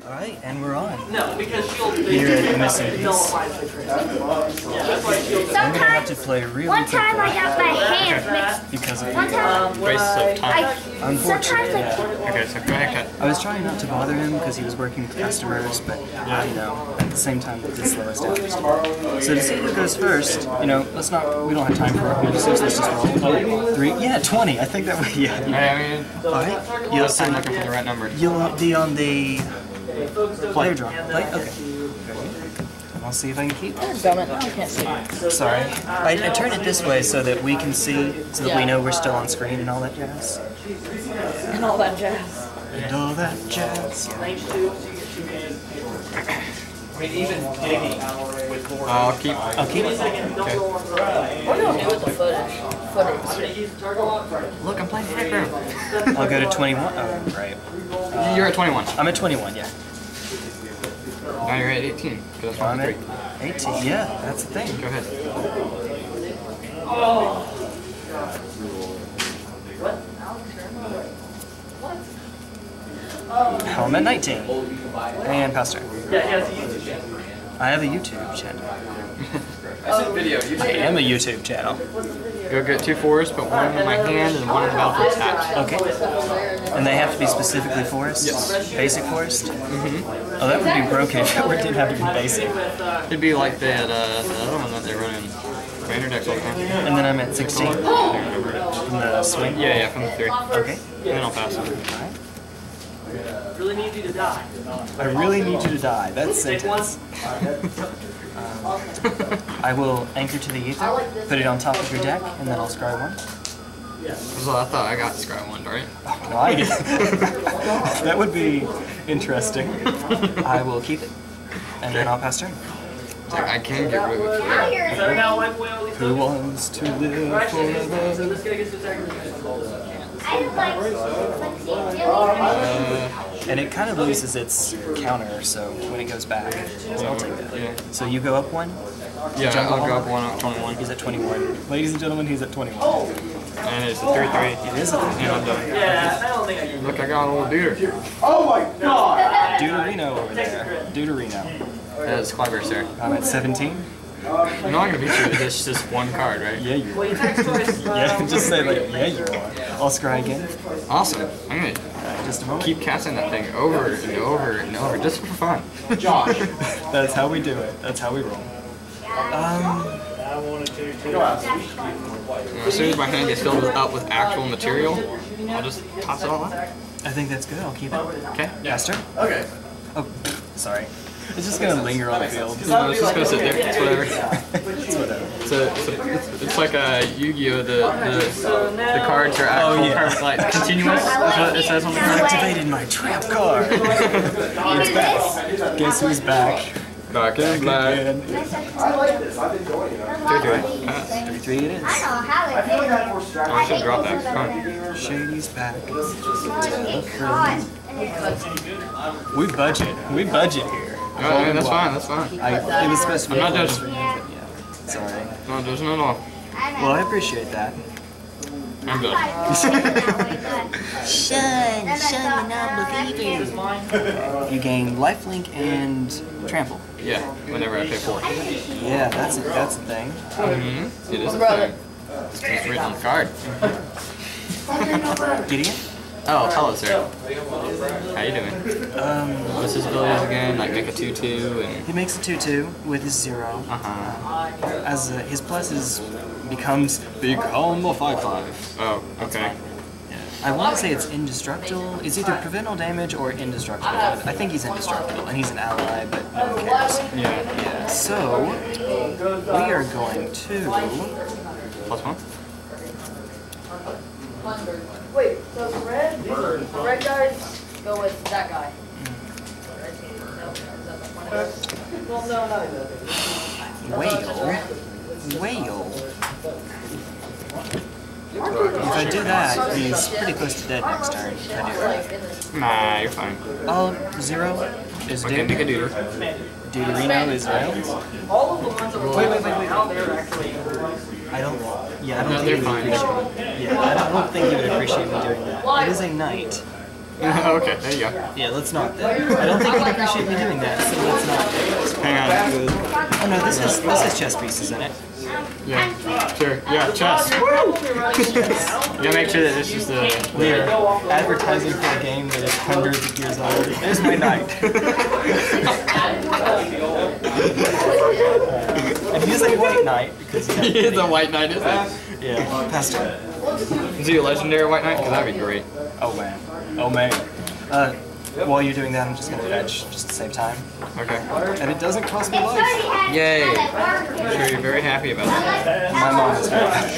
Alright, and we're on. No, because she'll Here at the missing piece. I'm gonna have to play really One time quickly I got my hand mixed. because of One time Waste of time. unfortunately. sometimes Okay, so go ahead, cut. I was trying not to bother him because he was working with customers, but you know, at the same time it did slow us down. So to see who goes first, you know, we don't have time for recommendations, let's just roll. 3, yeah, 20, I think that would, yeah. I mean, Alright, I'm looking for the right number. you'll be on the player draw, right? Okay. I'll see if I can keep it. Damn it, I can't see. Sorry. I turned it this way so that we can see, so that we know we're still on screen and all that jazz. And all that jazz. And all that jazz. I mean, even digging with more. I'll keep. I'll keep it. Okay. What do you do with the footage? Look, I'm playing Hacker. I'll go to 21. Oh, right. You're at 21. I'm at 21, yeah. Now you're at 18. Because that's I'm at 3. 18. Yeah, that's the thing. Go ahead. I'm at 19. And Pastor. Yeah, it's a YouTube channel. I have a YouTube channel. I said video. I am a YouTube channel. Go get 2 forests, put one in my hand and one in the battlefield attached. Okay. And they have to be specifically forest? Yes. Basic forest? Oh, that would be broken if it didn't have to be basic. It'd be like that, the other one that they run in Commander decks all the time. And then I'm at 16. From the swing? Yeah, from the 3. Okay. And then I'll pass it. Alright. Really need you to die. I really need you to die. That's sentence. I will anchor to the ether, put it on top of your deck, and then I'll scry 1. So I thought I got Scry 1, right? No, I get that would be interesting. I will keep it, and then I'll pass turn. I can get rid of it. So now wipe away all these Who wants to live forever? So this guy gets to attack me. I don't like And it kind of loses its counter, so when it goes back, so I'll take that. Yeah. So you go up 1? Yeah, Jungle I'll go up Hall? 1 at 21. He's at 21. Ladies and gentlemen, he's at 21. And it's a 3-3. It is a And I'm done. Yeah, I don't think I can. Look, I got a little duder. Oh my god! Deuterino over there. Deuterino. That's Clever, sir. I'm at 17. You're not gonna beat you with this just one card, right? Yeah, you Well, are. you text twice. Yeah, just say like, yeah, you are. I'll scry again. Awesome. I'm gonna Just a moment. keep casting that thing over and over and over just for fun. Josh. That's how we do it. That's how we roll. As soon as my hand gets filled up with actual material, I'll just toss it all out. I think that's good. I'll keep it. Okay? Pastor? Okay. Oh, sorry. It's just gonna linger on the field. No, it's just gonna sit there. It's whatever. It's whatever. It's like a Yu-Gi-Oh! The cards are actual, Oh, yeah. like continuous. That's what it says on the You card. activated my trap card. It's back. Guess who's back? Back in black. Again. I like this. I've been enjoying it. 3-3 it is. I know how I feel like I have more I strategy. should drop that. Come on. Shady's back. God. We budget. We budget here. Alright, that's fine. That's fine. It was supposed to be. I'm not a judging. but yeah. Sorry. No, there's not all. Well, I appreciate that. I'm done. Shun, non-believer. You gain lifelink and trample. Yeah, whenever I pay 4. Yeah, that's a thing. It is a thing. It's written on the card. Gideon? Oh, hello, sir. How you doing? What's his abilities again? Like make a 2/2 and. He makes a 2/2 with his 0. As his plus becomes become a 5/5. Oh, okay. I want to say it's indestructible. It's either prevent all damage or indestructible. I think he's indestructible, and he's an ally, but no one cares. Yeah. Yeah. So we are going to. +1. Wait, so the red guys go with that guy. Well, no, not Whale. If I do that, he's pretty close to dead next turn. If I do that. Nah, you're fine. 0 is Okay, make a Dude. duder. Deuterino is Rails. All of the ones that were Wait. out there actually. I don't. Yeah, I don't No, think they're he would fine. appreciate. Yeah, I don't think he would appreciate me doing that. It is a knight. Okay, there you go. Yeah, let's not then. I don't think you'd appreciate me doing that, so let's not. Hang on. Oh no, this is chess pieces in it. Yeah, sure. Yeah, chess. Woo! You gotta make sure that this is the. We're advertising for a game that is hundreds of years old. There's my knight. And he's a white knight because He is a white knight, isn't it? yeah, pastor. Is he a legendary white knight? Because that'd be great. Oh man. Oh man. While you're doing that, I'm just gonna fetch just to save time. Okay. And it doesn't cost me life. Yay! I'm sure you're very happy about that. My mom is very happy.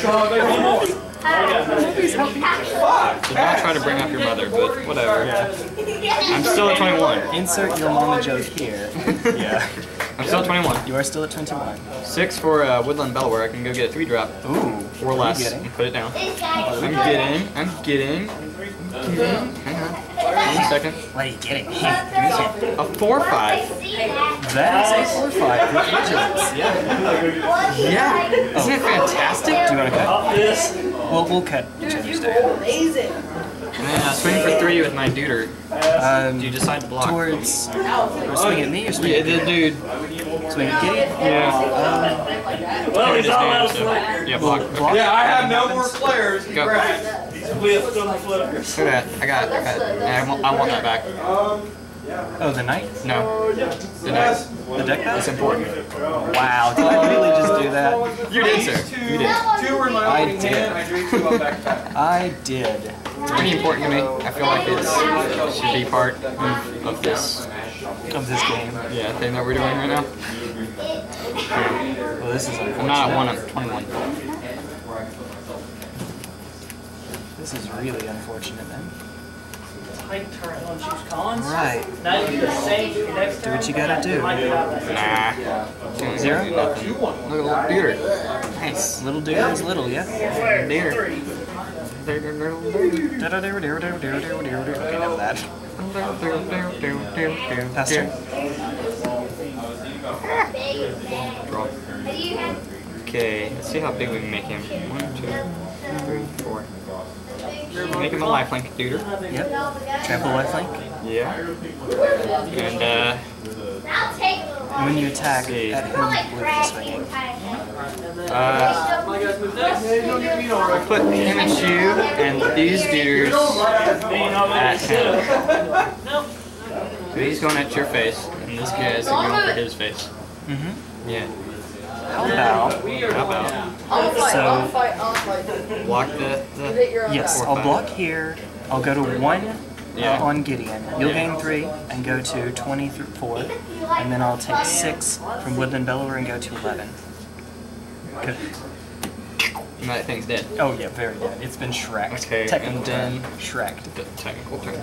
Did not try to bring up your mother, but whatever. I'm still at 21. Insert your mama joke here. Yeah. I'm still at 21. You are still at 21. 6 for Woodland Bell, where I can go get a 3-drop. Ooh. Or less. Getting? And put it down. I'm getting. Hang on. 1 second. What are you getting? A 4/5. That is a 4/5. Creatureless. Yeah. Yeah. Isn't it fantastic? Do you want to cut? Well, we'll cut each other's day. Amazing. And then swing for 3 with my duder. Do you decide to block? Towards. Or swing at me or swing Yeah, at the dude. Swing at Gideon? Yeah. Well, he's not allowed to So, flip. yeah, block. Okay. Yeah, I have no more players. Go. We have some flippers. Look at that. I got it. And I want that back. Oh, the knight? No. The next. The deck It's back? important. Wow, did I really just do that? You did, sir. You did. 2 were in my I opening did. hand. I drew 2 up back to back. I did. It's pretty important to me. I feel like it should be part of this Game. yeah thing that we're doing right now. Well, this is I'm not at 1, I'm 21. This is really unfortunate then. Tight turn on choose cons. Right. Now you do the same for your next turn. Do what you gotta do. Might be out there. Nah. 0? Look at little beater. Nice. Little dude is little, yeah? Beater. Okay, none of that. Pastor? Draw. Okay, let's see how big we can make him. 1, 2, 3, 4. Make him a lifelink duder. Yep. Trample lifelink. Yeah. And And when you attack, at whom with the swinging? I'll put him at you and these dudes at him. So he's going at your face, and this guy is going for his face. Mm-hmm. Yeah. How about? I'll fight. Block the You hit your own Yes, guy. I'll block here. I'll go to 1 Yeah. on Gideon. You'll Yeah. gain 3 and go to 24. And then I'll take 6 from Woodland Bellower and go to 11. Good. and that thing's dead. Oh yeah, very dead. It's been shreked. Okay, Technical and then- term. Shreked. The technical term.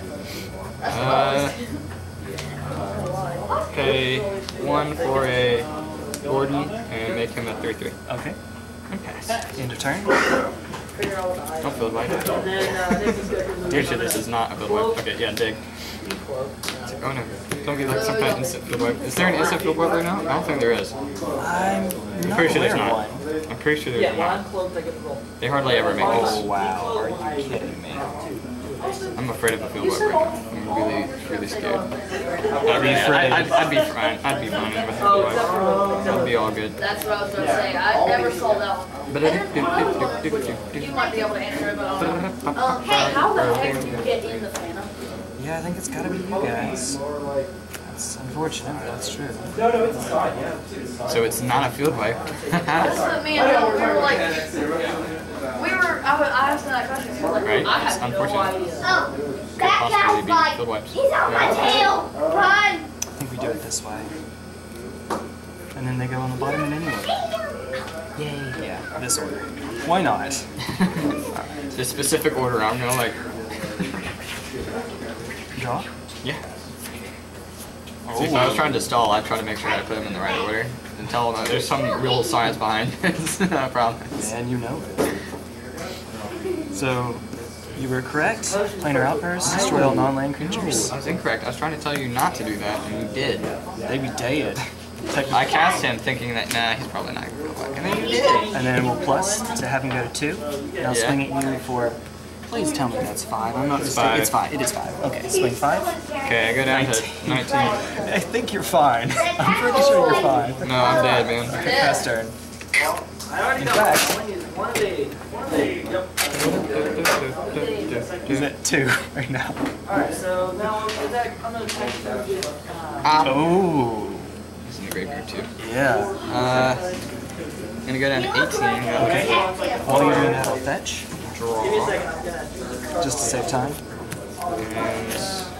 Okay, 1 for a Gordon and make him a 3/3. Okay. And pass. End of turn. Don't field wipe. Pretty sure this is not a field wipe. Okay, yeah, dig. Oh no, don't be like some kind of instant field wipe. Is there an instant field wipe right now? I don't think there is. I'm I'm not pretty sure there's aware of not. one. I'm pretty sure there's Yeah, when not. I'm close, I get the roll. They hardly ever make Oh this. wow, are you kidding me? I'm afraid of a field wipe right now. I'm really, really scared. I'd be afraid? I'd be fine. I'd be fine with a field wipe. I'd be all good. That's what I was going to say. I never saw that one. You might be able to answer it, but hey, how the heck did you get in the Phantom? Yeah, I think it's gotta be you guys. That's unfortunate, but that's true. So it's not a field wipe. This is me and Bill. We were like, I asked him that question. He was like, Right, I it's have no unfortunate. idea. Oh, that possibly guy's be like, field wipes. he's on my tail. Run. I think we do it this way. And then they go on the bottom and anyway. Yay. Yeah, this order. Why not? The specific order I'm gonna like. Draw? Yeah. See, if I was trying to stall, I'd try to make sure I put them in the right order and tell them that there's some real science behind this. Promise. And you know it. So, you were correct. Planar Outburst, destroy all non-land creatures. I was incorrect. I was trying to tell you not to do that, and you did. They be dead. I cast him thinking that, nah, he's probably not going to go back. And then you did. And then we'll plus to have him go to 2. And I'll Yeah. swing at you for Please tell me that's 5. I'm not It's mistaken. 5. It's 5. It is 5. Okay, swing 5. Okay, I go down to 19. I think you're fine. I'm pretty sure you're fine. No, I'm dead, man. Okay, pass turn. I already In know. fact- I only use one of these. Yep. He's at 2 right now. Alright, so now I'm gonna try to get. Oh. He's in the graveyard too. Yeah. I'm gonna go down to 18. Okay. While you're doing that, I'll fetch. Draw. Give me a second, I'm gonna. Just to save time. And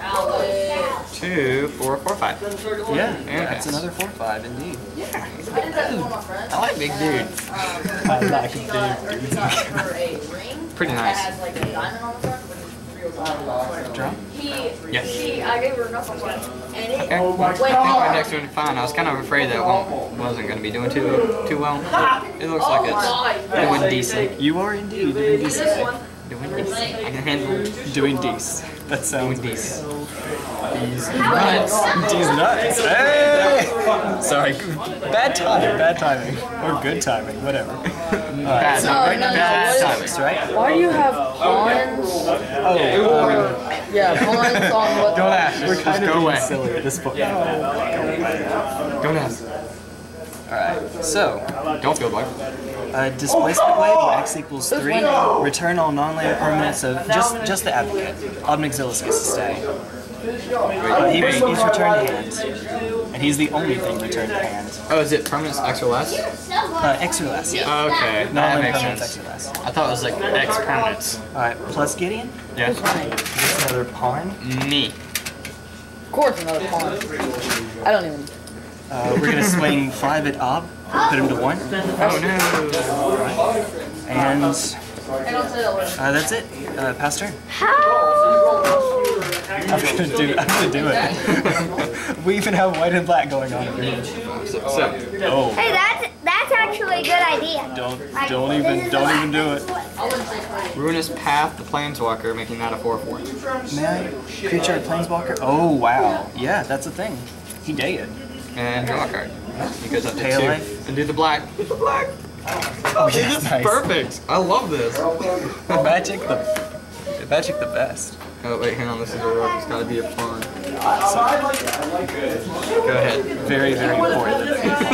2, 4, 4, 5. Yeah, And that's pass. another 4/5 indeed. Yeah. I did that with one of my friends. I like big dudes. I like He big got dudes. for a ring. Pretty That nice. has like a diamond on the front, but it's real diamond. Draw. Yes. I gave her enough of one, and it Okay. I think my next one fine. I was kind of afraid that one wasn't going to be doing too well. But it looks like it's doing decent. You are indeed doing decent. This one. Doing decent. I can handle Doing decent. That sounds doing good. decent. These nuts. These nuts. Hey! Sorry. Bad timing. Or good timing. Whatever. Bad timing. Bad timing. Right? Why do you have pawns? Oh, Yeah, pawns on what? Don't ask. we're Just kind of go being away. silly at this point. Don't ask. Alright, so Don't feel like. Displacement Wave, X equals 3. Return all non-land permanents of just the Advocate. Obnixillus gets to stay. He's returned to hand. And he's the only thing returned to hand. Oh, is it permanence X or less? X or less, yeah. Okay, that Non-land makes permanents sense. X or less. I thought it was like X permanence. Alright, plus Gideon. Yeah. Gets another pawn. Me. Of course, another pawn. I don't even. We're gonna swing 5 at Ob. Put him to 1. Oh no. And Hey, don't say that word. that's it. Pass turn. How? I'm gonna do it. We even have white and black going on over here. So, Oh, Hey, that's actually a good idea. don't even do it. Ruinous Path, the Planeswalker, making that a 4/4. May I? Creature Planeswalker? Oh, wow. Yeah, that's a thing. He did. And draw a card. He goes up to Pay a 2. life. And do the black. Do the black. Oh, yeah, This is nice. perfect. I love this. The magic the best. Oh wait, hang on. This is a rook. It's gotta be a pawn. Go ahead. Very, very important.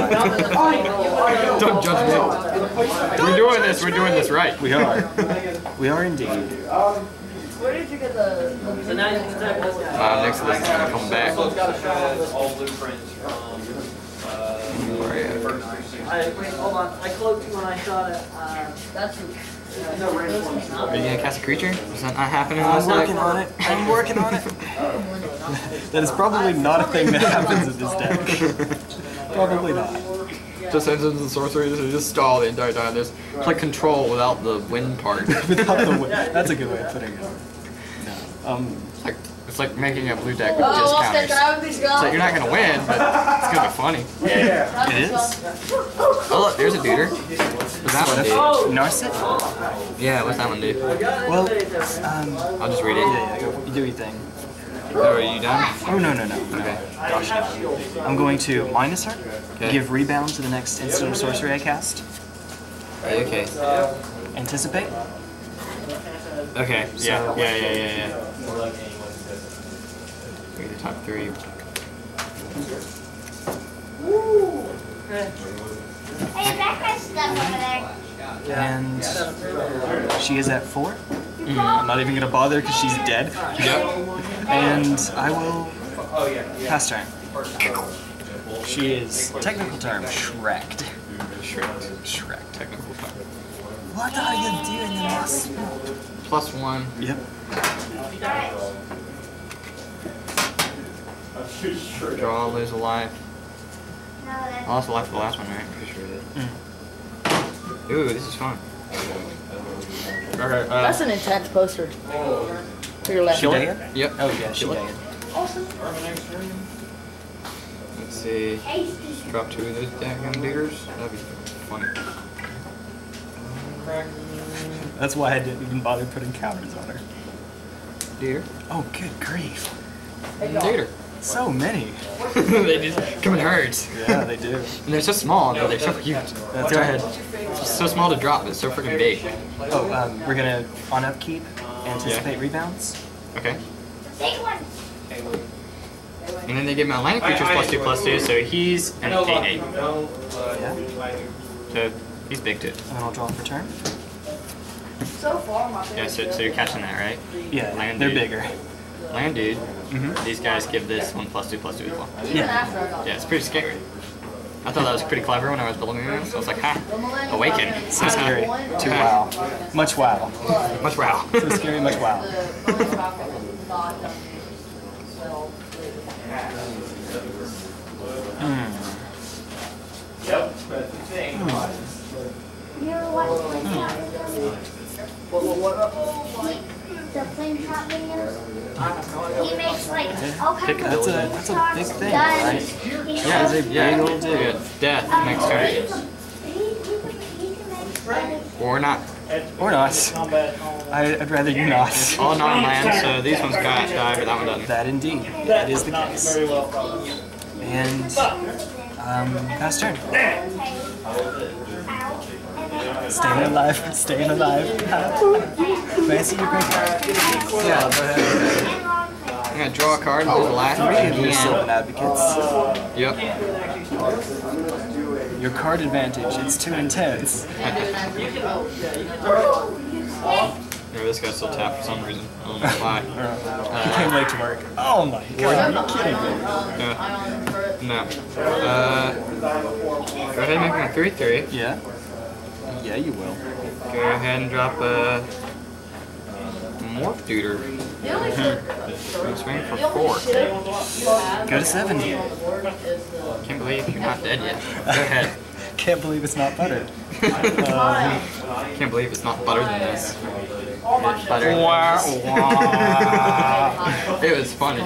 Don't judge me. We're doing this. We're doing this right. We are. We are indeed. Where did you get the? So now you can attack this guy. Next of this is gonna come back. Wait, hold on. I cloaked you when I shot it. That's. Are you gonna cast a creature? Is that not happening in I'm this deck? working on it. I'm working on it. That is probably not a thing that happens in this deck. Probably not. Just engines and sorceries, they just stall the entire time. There's like control without the win part. Without the win. That's a good way of putting it. No. It's like making a blue deck with Oh, just Oscar, counters. can I have these It's like you're guns? not gonna win, but it's gonna be funny. It is. Oh look, there's a duder. What's that one do? Narset? Yeah, what's that one do? Well, I'll just read it. yeah, go do your thing. Oh, are you done? Oh, no. Okay. Gosh, no. I'm going to minus her, Okay. give rebound to the next instant or sorcery I cast, Okay. anticipate. Okay. Yeah. We get the top 3. Hey, that has stuff over there. And she is at 4. I'm not even gonna bother because she's dead. Yep. And I will pass turn. She is technical term shreked. Shreked. Technical top. What are you doing in this? +1. Yep. Draw, lose a life. No, I that's lost a life for the last one, right? Pretty sure I did. Ooh, this is fun. Okay. That's an intense poster. To your left. She dead? Yep. Oh yeah, she dead. Let's see. Drop 2 of those daggum diggers. That'd be funny. That's why I didn't even bother putting counters on her. Deer. Oh, good grief. Digger. So many. They just come in herds. Yeah, they do. And they're so small, but they're so cute. That's Go right. ahead. It's so small to drop, but it's so freaking big. Oh, we're gonna on upkeep anticipate rebounds. Okay. Big one. And then they give my land creatures +2/+2, so he's an 8/8. Yeah. So he's big too. And then I'll draw for turn. So far, my Yeah, favorite. so you're catching that, right? Yeah, Land they're dude. bigger. Land dude. Mm-hmm. These guys give this one +2/+2 as well. Even Yeah. after I got Yeah, it's pretty scary. I thought that was pretty clever when I was building it, so I was like, ha, Awaken. So scary. Too wow. Much wow. Much wow. So scary, much wow. You ever watch the flame top videos? He makes like all kinds of That's a big thing, right? Yeah, He's a big old dude. Yeah, death next turn. He can make Or not. Or not. I'd rather you not. All non-land, so these ones got die, but that one doesn't. That indeed. That is the case. And pass turn. Staying alive, staying alive. May I see your green card? Yeah, go ahead. I'm gonna draw a card and do the last one Three of your again. Sylvan Advocates. Yep. Your card advantage, it's too intense. Yeah, this guy's still tapped for some reason. I don't know why. He came late to work. Oh my god, are you kidding me? No. Go ahead and make me a 3/3. Yeah? Yeah, you will. Go ahead and drop a Morph Duder. Swing for 4. Go to 7. Can't believe you're not dead yet. Go ahead. Can't believe it's not buttered. Can't believe it's not better than this. It's better than this. It was funny.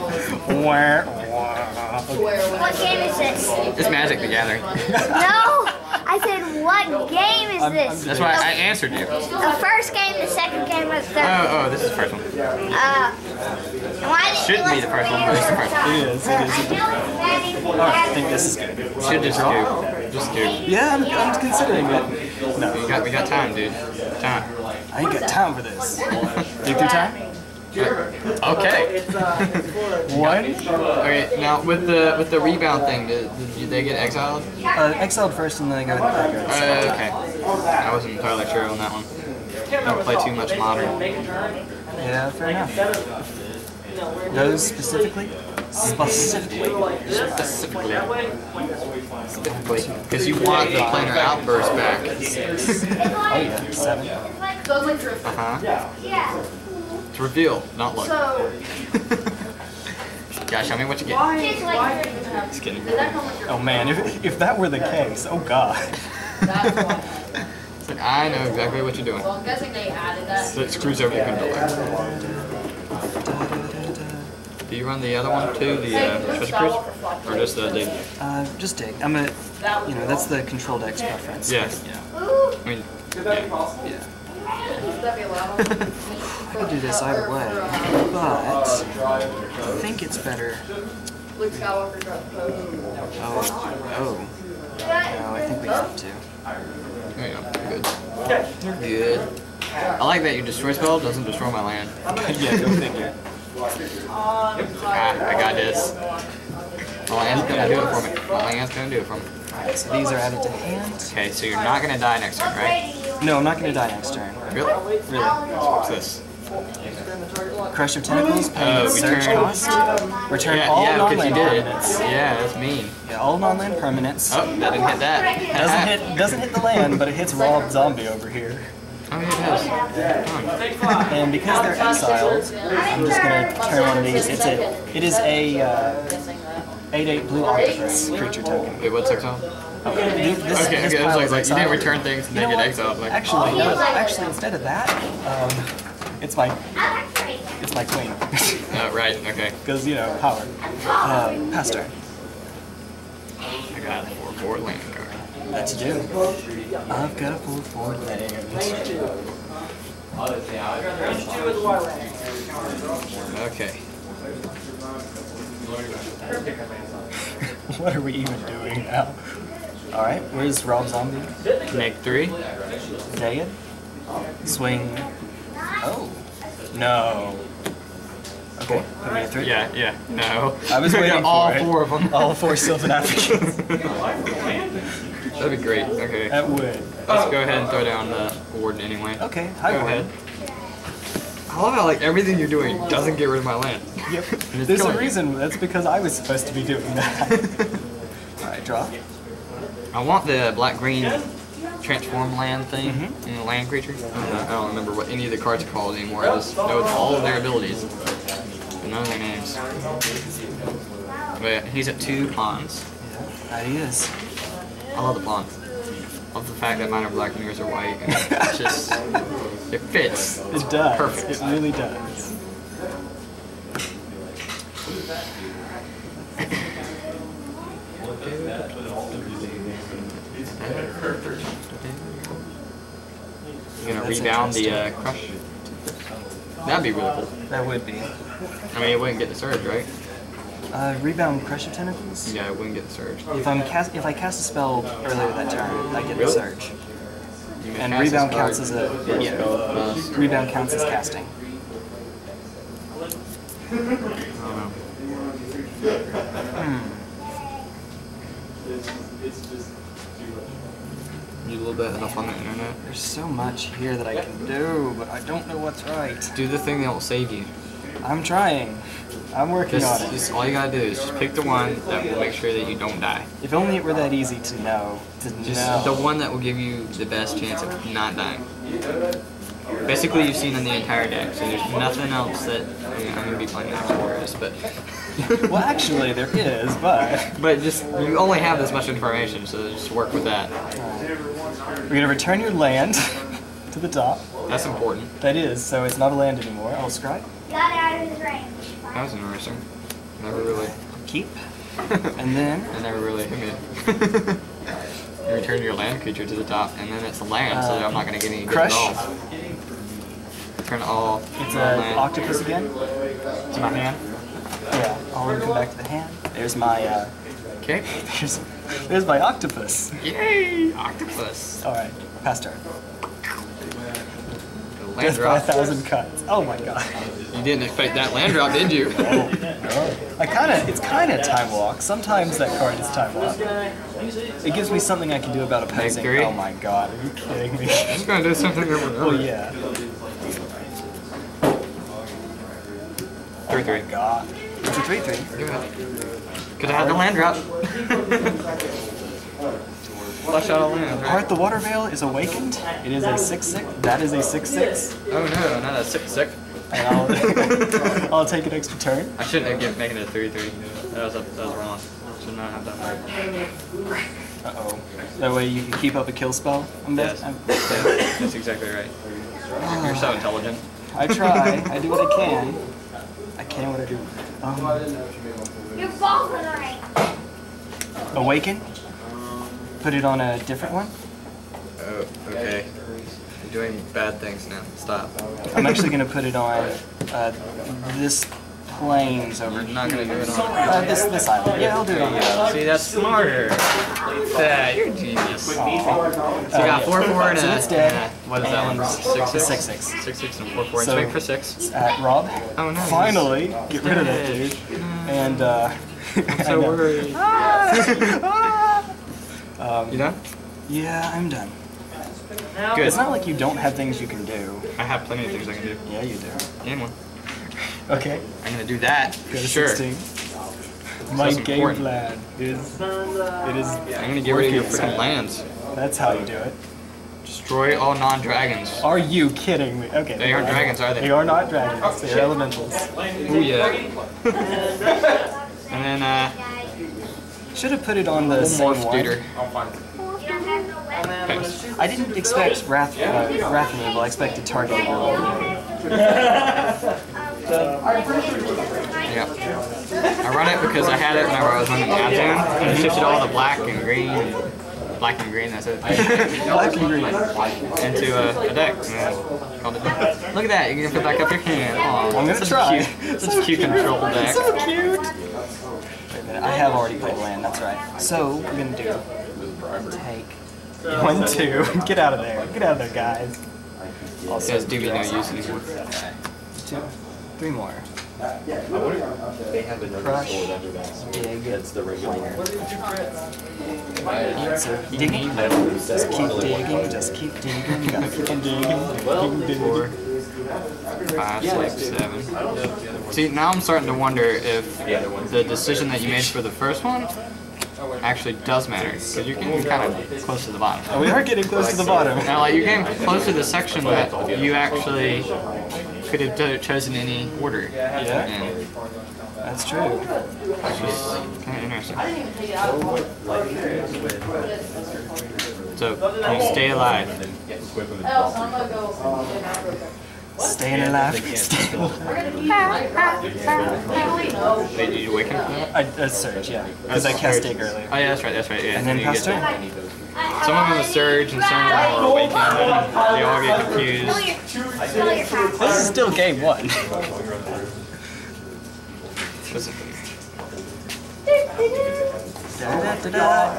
What game is this? It's Magic the Gathering. No! I said, what game is this? That's why I answered you. The first game, the second game, or the third? Oh, this is the first one. Why did Shouldn't be the first one, but it's the first one. It is. Alright, I think this is good. Should just scoop. Just scoop. Yeah, I'm considering it. No, We got time, dude. Time. I ain't got time for this. Dig through time? Okay. What? Okay. Now with the rebound thing, did they get exiled? Exiled first and then I go to the graveyard. Okay. I wasn't entirely sure on that one. Don't play too much modern. Yeah, fair enough. Those specifically? Specifically. Because you want the planar outburst back. Oh yeah, 7. Uh-huh. Yeah. It's reveal, not luck. So, Gosh, show me what you get. Just like Just kidding. did that come with your Oh man, if that were the case, oh god. That's why. It's like, I know exactly what you're doing. So I'm guessing they added that. So it screws over your controller. Do you run the other one too, the Special Cruise? Or just the dig? Just dig. I'm gonna, that's the control deck's preference. Yes. Yeah. I mean, yeah. I could do this either way, but I think it's better. Luke Skywalker dropped Oh. No, I think we have to. There you go. Good. You're good. I like that your destroy spell doesn't destroy my land. Yeah, go figure. Ah, I got this. My land's gonna do it for me. My land's gonna do it for me. Alright, so these are added to hand. Okay, so you're not gonna die next turn, right? No, I'm not gonna die next turn. Really? Really. What's this? Crush of Tentacles, paying search return. cost. Return Yeah, all yeah, because you non-land did. permanents. Yeah, that's mean. Yeah, all non-land permanents. Oh, that didn't hit that. Doesn't hit the land, but it hits Rob Zombie over here. Oh, yeah, it does. And because they're exiled, I'm just gonna turn one of these. It is a 8/8 blue octopus creature token. Wait, what's exile? Okay, this Okay, this I pile was is like, you didn't exiled. return things and You then know get what? exiled. Like, Actually, no. Actually, instead of that, it's my queen. right, okay. Because power. Pass turn. I got a 4/4 land card. That you do. I've got a 4/4 land. Okay. What are we even doing now? Alright, where's Rob Zombie? Make 3. Dead. Swing. Oh. No. Okay, put me at 3. Yeah, no. I was waiting all for it. 4 of them. All 4 Sylvan Africans. That'd be great. Okay. That would. Let's go ahead and throw down the board anyway. Okay, hi Go board. ahead. I love how like everything you're doing doesn't get rid of my land. Yep. It's There's a killing me. reason. That's because I was supposed to be doing that. Alright, draw. I want the black-green transform land thing in the land creature. I don't remember what any of the cards are called anymore. I just know all of their abilities. But none of their names. But yeah, he's at 2 pawns. That he is. I love the pawns. I love the fact that mine are black and yours are white. And it's just, it fits. It does. Perfect. It really does. You're gonna That's rebound the Crush? That'd be really cool. That would be. I mean, it wouldn't get the surge, right? Rebound Crush of Tentacles? Yeah, it wouldn't get the surge. If I cast a spell earlier that turn, I get the Really? surge. You may And cast rebound this counts card as a for a yeah. spell plus. Rebound counts as casting. I don't know. You a little bit enough on the internet. There's so much here that I can do, but I don't know what's right. Do the thing that will save you. I'm trying. I'm working on it. Just all you gotta do is just pick the one that will make sure that you don't die. If only it were that easy to know. Just the one that will give you the best chance of not dying. Basically, you've seen in the entire deck, so there's nothing else that I mean, I'm gonna be playing Action Warriors, but Well, actually, there is, but just you only have this much information, so just work with that. we're gonna return your land to the top. That's important. That is, so it's not a land anymore. I'll scry. Got out of his range. That was interesting. Never really. Keep. And then That never really hit me. You return your land creature to the top, and then it's a land, so I'm not gonna get any good Crush. rolls. Turn all. it's all an land octopus again. to my hand. Yeah, all of them come back to the hand. There's my Okay. there's my octopus. Yay! Octopus. All right, pass turn. Land Death by drop. 1,000 cuts. Oh my god. You didn't expect that land drop, did you? It's kind of time walk. Sometimes that card is time walk. It gives me something I can do about opposing. Victory. Oh my god, are you kidding me? I'm just gonna do something different. Oh yeah. 3/3. God. It's a 3/3. Cause I had the land drop. Flush out a land. Right? Heart the Water Veil is awakened. It is a 6/6. That is a 6/6. Oh no, not a 6/6. And I'll take an extra turn. I shouldn't have given making it a 3/3. That was wrong. Should not have done that. Uh-oh. That way you can keep up a kill spell. Yes. That's exactly right. You're so intelligent. I try. I do what I can. I can what I do. Your balls in the range. Awaken. Put it on a different one. Oh, okay. You're doing bad things now. Stop. I'm actually going to put it on this plains over You're not gonna do it on. this island. Yeah, I'll do it on the island. See, that's smarter. Yeah, you're a genius. So you got 4/4 and So a. it's dead. What is that one? And 6/6. 6/6. 6/6 and 4/4. So- Swing for 6. Rob, Oh no. finally, get rid of that dead. dude. And, I'm so worried. You done? Yeah, I'm done. Good. It's not like you don't have things you can do. I have plenty of things I can do. Yeah, you do. And one. Okay. I'm gonna do that. Go to Sure. 16. My That's game important. plan is, it is, I'm gonna get rid of your working. freaking lands. That's how you do it. Destroy all non-dragons. Are you kidding me? Okay. They aren't dragons, are they? They are not dragons. They are elementals. Ooh yeah. And then Should have put it on the we'll same morph one. Duder. You don't have no weapon. Pass. I didn't expect wrath removal. I expected target removal. Yeah. I run it because I had it whenever I was running the ad zone, and it shifted all the black and green, that's it, Black and green. into a deck. And called it. Look at that, you can put back up your hand. Aw, I'm gonna such try. A cute, such a cute control deck. So cute. Wait a minute. I have already played land. That's right. So we're gonna do take 1, 2. Get out of there. Get out of there, guys. It says do be no use anymore. 2, 3 more. I wonder if they have another Crush. sword under that. Dig. That's the regular. So digging. Just keep digging. Just keep digging. Gotta keep digging. 4, 5, 6, 7. See, now I'm starting to wonder if the decision that you made for the first one actually does matter, because you're getting kind of close to the bottom. Oh, we are getting close to the bottom. Now, like, you're getting close to the section that you actually could have chosen any order. Yeah. And That's true. which is kind of interesting. So, can you stay alive? Oh, so I'm gonna go. Staying alive. Staying alive. Wait, did you awaken? A surge, yeah. Because I cast dig earlier. Oh, yeah, that's right, yeah. And then you get pass turn. some of them are surge and some of them are awaken, and they all get confused. This is still game 1. Listen. Da-da-da-da.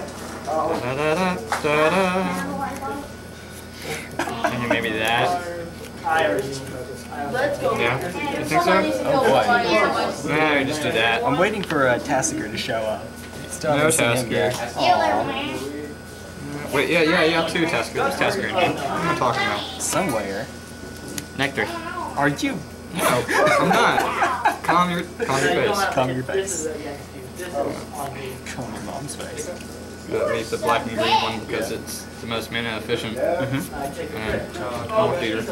Da-da-da-da-da. And maybe that. Let's go. Yeah? You think so? Oh boy. Yeah, we just do that. I'm waiting for a Tasker to show up. Still No haven't seen him Tasker. yet. Aw. Wait, yeah, 2 Tasker. There's Tasker in here. What am I talking about? Somewhere. Nectar. Are you? No, I'm not. Calm your face. Calm your This face. is on me. Calm your mom's face. That makes the black and green one because it's the most mana efficient. And more theater.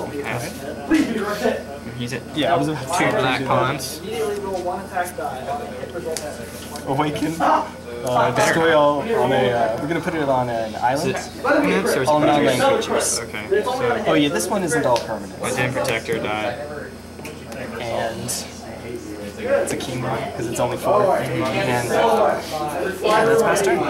He's at Yeah, I was about to 2 black pawns. Immediately roll 1 attack die. Hit result as Awaken. Destroy all on a. We're gonna put it on an island. Permanents or is it All non-land creatures? creatures. Okay, so Oh yeah, this one isn't all permanent. my Den Protector died. And it's a king one because it's only 4. And yeah, that's past turn.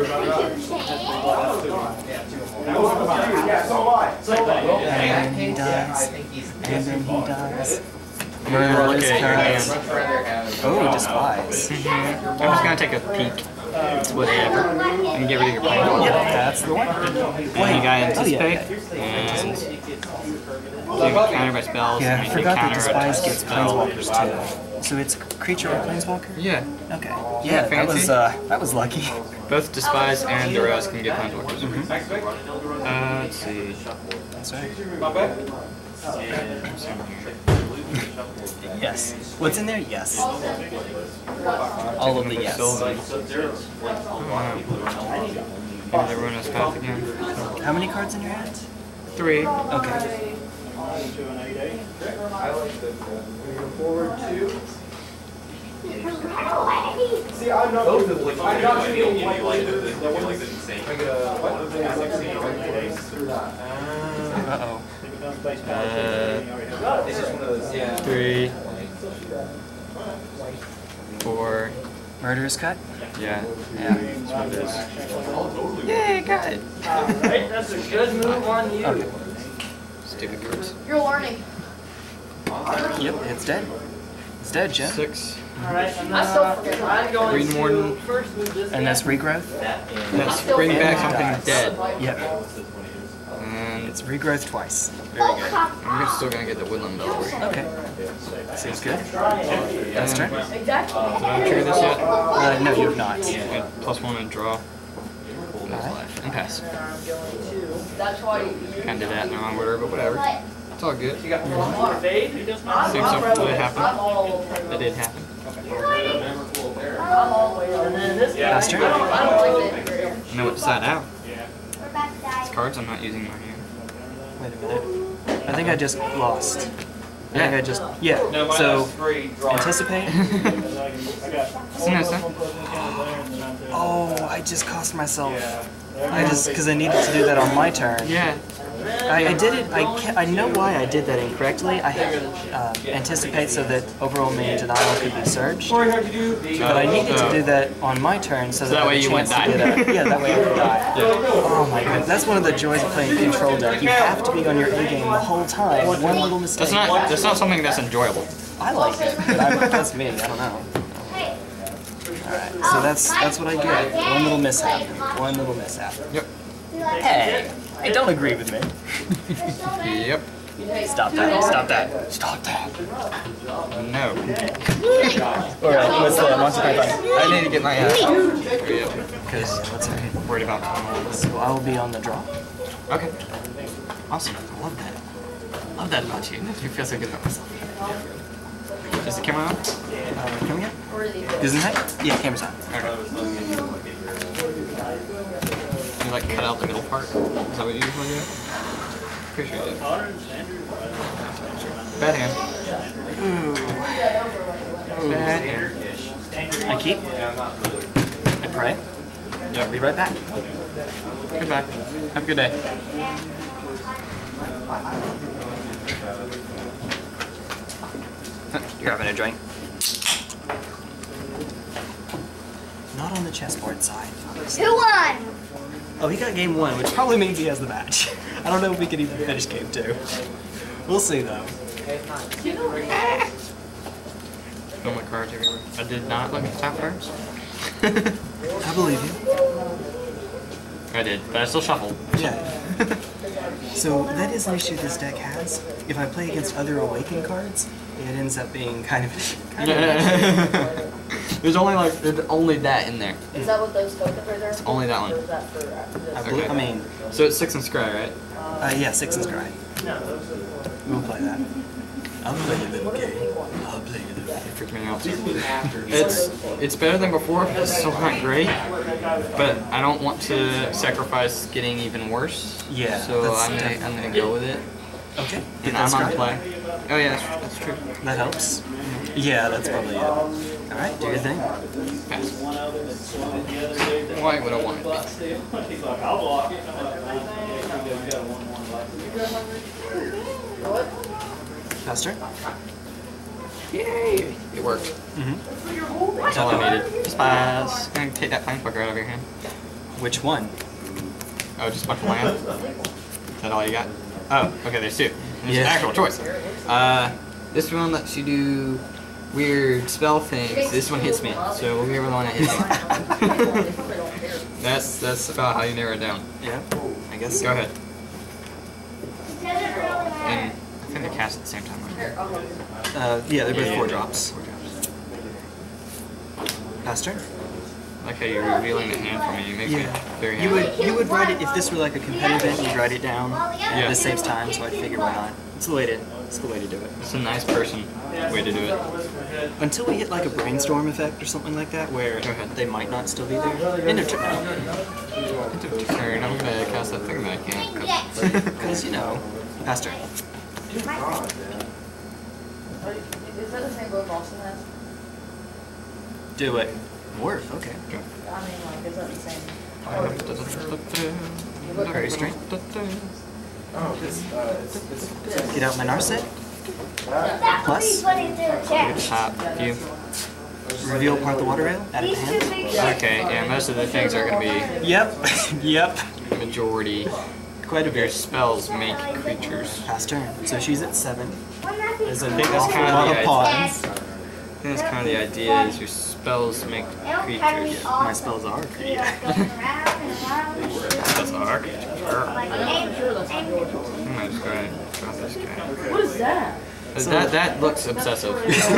And he dies. And then he dies. Look at your hand. Oh, despise. I'm just gonna take a peek. It's whatever. And get rid of your plan. Yep, that's the one. And you got Anticipate. And you can counter my spells. Yeah, and I you can forgot that counter despise attack gets spell. planeswalkers too. So it's creature or planeswalker? Yeah. Okay. Yeah, fancy. that was lucky. Both Despise and Duress can get planeswalkers. Let's see. That's right. Yes. What's in there? Yes. All of the yes. Maybe they run us path again. How many cards in your hand? 3. Okay. Uh-oh. 3. 4. Murderous cut? Yeah. Yeah. That's what it is. Yay, got it. Alright, that's a good move on you. Okay. Stupid cards. You're learning. Yep, it's dead. It's dead, Jeff. 6. Alright, and I still forget. I'm going Green to Warden. first move this And that's regrowth? Let's bring back something dead. Yep. And It's regrowth twice. very good. I'm still gonna get the Woodland Bellower. Okay. Seems good. That's turn. Exactly. Did I trigger this yet? No, you have not. And +1 and draw. That's life. And pass. That's why you. Kinda did that in the wrong order, but whatever. It's all good. fade. It does not. Seems something would I'm happen. all. That did happen. I'm all the way And over. then this guy. Pass turn. I don't like that. And then what side out? We're about to die. These cards I'm not using in my hand. Wait a minute. I think I just lost. I think I just. Yeah. So, anticipate. Isn't that so? Oh, I just cost myself. Because I needed to do that on my turn. Yeah. I did it. I know why I did that incorrectly. I had anticipate so that overall main denial could be surged, but I needed to do that on my turn so that that I way had a you chance wouldn't to die. get a, yeah, that way I would die. Oh my god, that's one of the joys of playing control deck. You have to be on your A game the whole time. One little mistake. That's not something that's enjoyable. I like it, but that's me. I don't know. Alright, so that's what I get. One little mishap. One little mishap. Yep. Hey, don't agree with me. Yep. Stop that. Stop that. Stop that. No. Alright, what's the monster python? I need to get my because I'm worried about tunnels. So I'll be on the draw. Okay. Awesome. I love that. Love that about you. It makes me feel so good about myself. Is the camera on? Coming in? Isn't it? Yeah, camera's on. Okay. You like cut out the middle part? Is that what you usually do? Pretty sure you do. Bad hand. Ooh. Bad hand. I keep. I pray. Yep. Be right back. Goodbye. Have a good day. You're having a drink? Not on the chessboard side. Who won? Oh, he got game 1, which probably means he has the match. I don't know if we can even finish game 2. We'll see though. Spill my cards everywhere. I did not let me top first. I believe you. I did, but I still shuffled. Yeah. So that is an issue this deck has. If I play against other Awaken cards, it ends up being kind of There's only that in there. Is that what those tokens are there? It's only that one. Or is that for Okay. I mean, So it's 6 and scry, right? yeah, 6 and scry. We'll play that. I'll play a little game. I'll play a little game. Freaked me out. It's better than before, but it's still not great. But I don't want to sacrifice getting even worse. Yeah, So that's I'm gonna go with it. Okay. And I'm on play. Oh yeah, that's true. That helps. Yeah, that's probably it. Alright, do your thing. Pass. Why would I want it? Faster? Yay! It worked. Mm-hmm. That's all I needed. Just pass. I'm gonna take that planeswalker out of your hand. Which one? Oh, just a bunch of land? Is that all you got? Oh, okay, there's 2. There's Yeah. an actual choice. This one lets you do weird spell things. This one hits me, so we'll give her the one that hits me. That's about how you narrow it down. Yeah, I guess so. Go ahead. And I think they cast at the same time. Right? Yeah, they're both 4 drops. Faster? I like how you're revealing the hand for me. You make me very happy. You would write it if this were like a competitive event. You'd write it down. Yeah. This saves time, so I figured why not. It's the way to do it. It's a nice person way to do it. Until we hit like a brainstorm effect or something like that, where Go ahead. they might not still be there. End of turn. End of turn. I'm gonna cast that thing that I can't. Because, you know, faster. Is that the same book Austin has? Do it. Worth, okay. I mean, like, is that the same? Very strange. Oh, it's Get out my Narset. That would be Plus? funny to do check. Top view. Reveal part of the water rail. Add it These to two hand. big ships. Okay, yeah, most of the things are gonna be Yep. Yep. majority. Quite a Your bit. spells make creatures. Pass turn. So she's at 7. There's a think big that's awful kinda lot the of idea. pawns. I think that's kind of the idea. Is your spells make creatures. My spells are creature. Spells are creatures. Like, aim, I might just go ahead and drop this guy. What is that? That looks obsessive.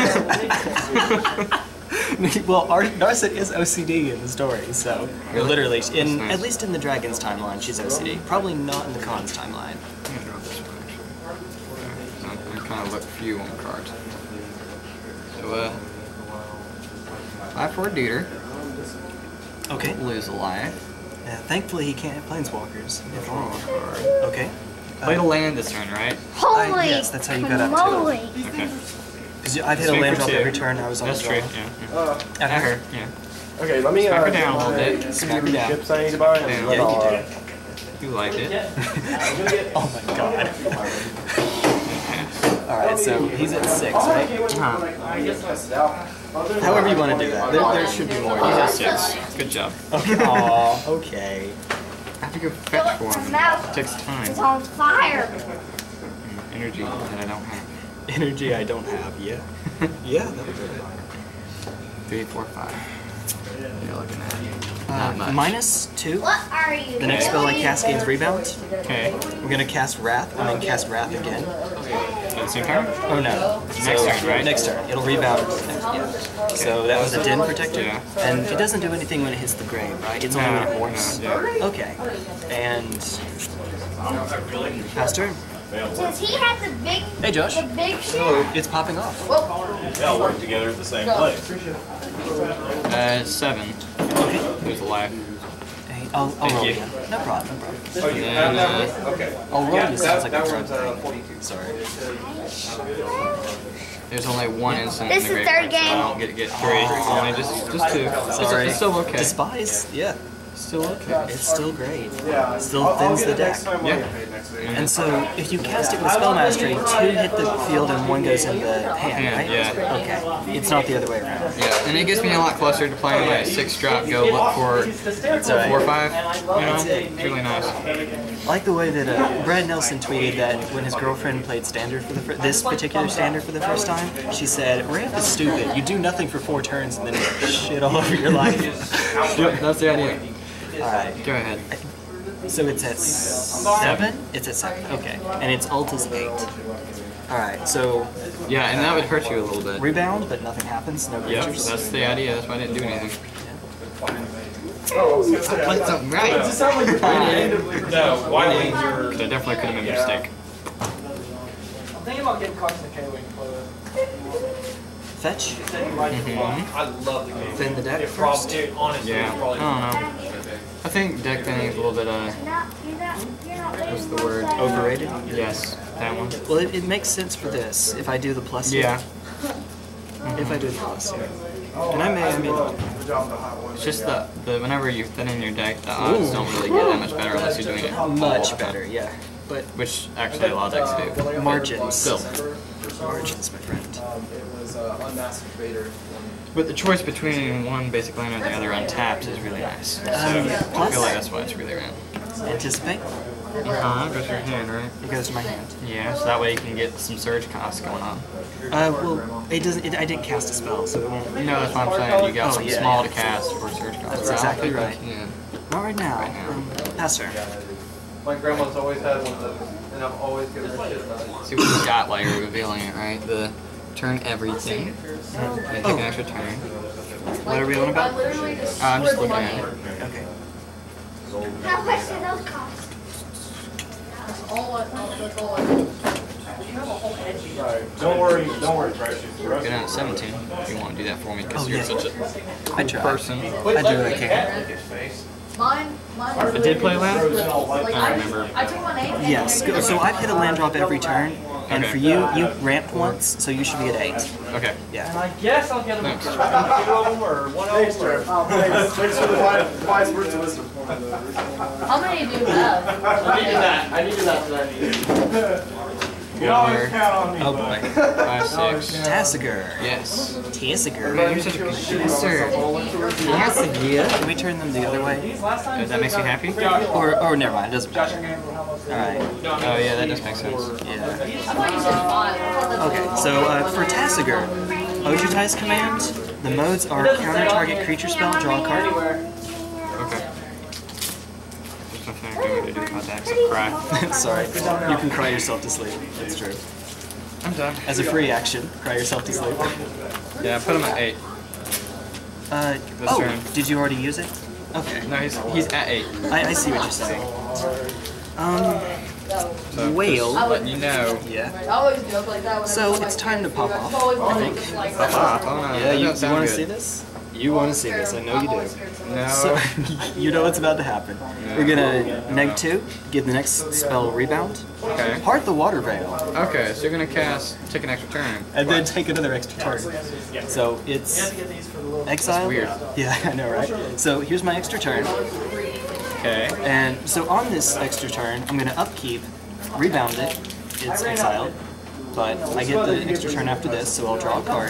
Well, Narset is OCD in the story, so Really? literally, That's nice. at least in the Dragon's timeline, she's OCD. Probably not in the Con's timeline. I'm gonna drop this one actually. Okay, I kind of look few on cards. So, 5 for a Deuter. Okay. Lose a life. Thankfully, he can't have planeswalkers. Draw a card. Okay. Play to land this turn, right? Holy yes, that's how you got up to it. moly. Okay. Because I've hit a Swing land for drop 2. every turn I was on That's the true. draw. Yeah. At At her. her. Yeah. Okay, let me Smack her down a little bit. get Smack her some down. chips I need to buy. And Yeah, then you I'll, do. You liked it. Oh my god. Alright, so he's at 6, right? However you want to do that. There should be more. He's at 6. Good job. Okay. Aw, okay. I have to go fetch for him. It takes It's time. on fire. Energy that I don't have. Energy I don't have, yeah. Yeah, that would be it. 3, 4, 5. You're looking at Not much. -2. What are you? The next spell I cast gains rebound. Okay. We're gonna cast Wrath and then cast Wrath again. At the same time? Oh no. Next turn, right? Next turn. It'll rebound. Yeah. So that was a Den Protector. Yeah. And it doesn't do anything when it hits the grave, right? It's only when it morphs. Yeah. Okay. And pass turn. Does he have the big? Hey Josh. The big shit. It's popping off. They all work together at the same place. 7. Okay. There's a life. Hey, I'll roll you. again. No problem. No problem. And then, Okay. I'll roll you sounds like a that drug one's thing. 42. Sorry. there's only 1 instant This in the is graveyard, third so I game. don't get to get 3. Only just 2. Sorry. It's still okay. Despise. Yeah. Still okay. It's still great. Yeah. Still I'll thins get the it deck. next time when Yeah. I get paid next week. And so, if you cast it with Spell Mastery, 2 hit the field and 1 goes in the hand, right? Yeah. Okay. It's not the other way around. Yeah, and it gets me a lot closer to playing like a 6-drop, go look for 4/5. You know, it's really nice. I like the way that Brad Nelson tweeted that when his girlfriend played Standard for the this particular Standard for the first time, she said, "Ramp is stupid. You do nothing for 4 turns and then shit all over your life." Yep, that's the idea. All right. Go ahead. So it's at 7? It's at 7. Okay. And its ult is 8. All right. So Yeah, and that would hurt you a little bit. rebound, but nothing happens. No Yep, creatures. that's the idea. That's why I didn't do anything. Oh, I was gonna say. What's up, right? Does it sound like you're randomly No, why did your Because I definitely could have made a mistake. I'm thinking about getting cards in K-Wing Fetch. I love the game. Thin the deck It probably, first. it honestly, Yeah, it's I probably don't know. I think deck thinning is a little bit, what's the word? Overrated. Yes, that one. Well, it makes sense for this if I do the plus. Yeah. If I do the plus. And I may not. It's just the whenever you thin in your deck, the odds don't really get that much better unless you're doing it all Much the time. better, yeah. But Which actually a lot of decks do. margins. Still. Margins, my friend. It was Unmasked Vader. But the choice between one basic land and the other untapped is really nice. So I plus? feel like that's why it's really around. Anticipate. Goes your hand, right? It goes to my hand. Yeah, so that way you can get some surge costs going on. Well, it doesn't. I didn't cast a spell, so it won't. No, that's what I'm saying. You got Oh, some yeah, small yeah. to cast for surge costs. That's So I don't exactly think right. we can. Not right now. Right now. Pass turn. My grandma's always had one of those, and I've always given her shit about it. See what you got while you're revealing it, right? The turn everything. And take an extra turn. What are we on about? I'm just looking at it. Okay. How much do those cost? Don't worry, Precious. Go down to 17 if you want to do that for me, because Oh, you're yeah. such a I cool try. person. I do what I can. Mine I did play last? I remember. I took my name. Yes. So I've hit a land drop every turn, and Okay. for you ramped once, so you should be at 8. Okay. Yeah. I guess I'll get them Thanks. 2 of them or 1 of them. Thanks for the wise words of wisdom. How many do you have? I needed that today. Go Count on me. Oh boy. 5, 6. Tassiger. Yes. Tassiger. Man, you're such a good guesser. Tassiger. Can we turn them the other way? If that makes you happy? Or never mind. It doesn't matter. All right. Oh yeah, that does make sense. Yeah. I thought you said 5. Okay, so for Tassiger, Ojutai's command, the modes are counter target creature spell, draw a card. Okay. There's nothing I can do about that except cry. Sorry, you can cry yourself to sleep. That's true. I'm done. As a free action, cry yourself to sleep. Yeah, put him at 8. This Oh, turn. did you already use it? Okay, No, he's at 8. I see what you're saying. So Whale. just letting you know. Yeah. I always joke like that. So it's time to pop off, I think. Like, Oh no, Yeah, that you doesn't sound want to good. see this? You want to see this, I know you do. No. So, you know what's about to happen. We're gonna -2, give the next spell rebound. Okay. Heart the Water Veil. Okay, so you're gonna take an extra turn. And then take another extra turn. So it's exile. weird. Yeah, I know, right? So here's my extra turn. Okay. And so on this extra turn, I'm gonna upkeep, rebound it. It's exiled. But I get the extra turn after this, so I'll draw a card.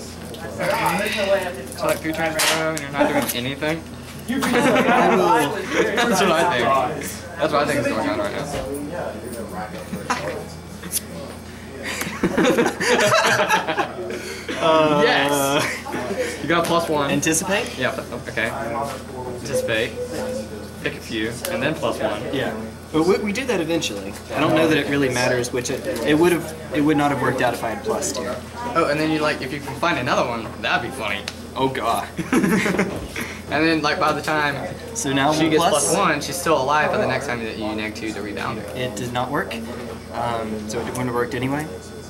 So like 3 turns in a row and you're not doing anything? I will. That's what I think. That's what I think is going on right now. Yes! You got +1. Anticipate? Yeah, okay. Anticipate. Pick a few, and then +1. Yeah. But we do that eventually. I don't know that it really matters which it would not have worked out if I had +2. Oh, and then you like, if you can find another one, that'd be funny. Oh god. And then like by the time So now she gets plus +1, she's still alive by the next time that you -2 to rebound her. It did not work. So it wouldn't have worked anyway.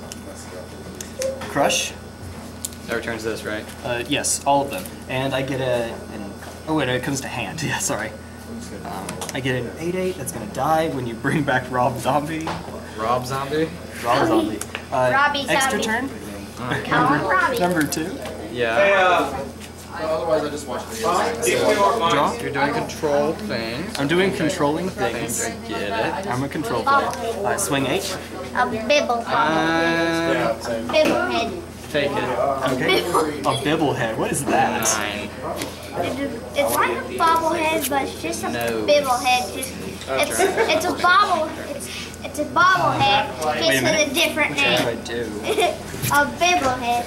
Crush. That returns this, right? Yes, all of them. And I get oh wait, it comes to hand. Yeah, sorry. I get an 8/8 that's gonna die when you bring back Rob Zombie. Rob Zombie? Rob Zombie. Robbie Extra Zombie. turn. I want Robbie. Number 2. Yeah. Hey, otherwise I just watch videos. Draw. You're doing control things. I'm doing controlling things. I get it. I'm a control player. Swing 8. A bibble. Bibble head. Take it. Okay. A bibble head. What is that? 9. It's like a bobblehead, but it's just a No. bibble head. It's a bobble. It's a bobblehead. Wait a Just minute. with a different What do I name. do? A bibble head.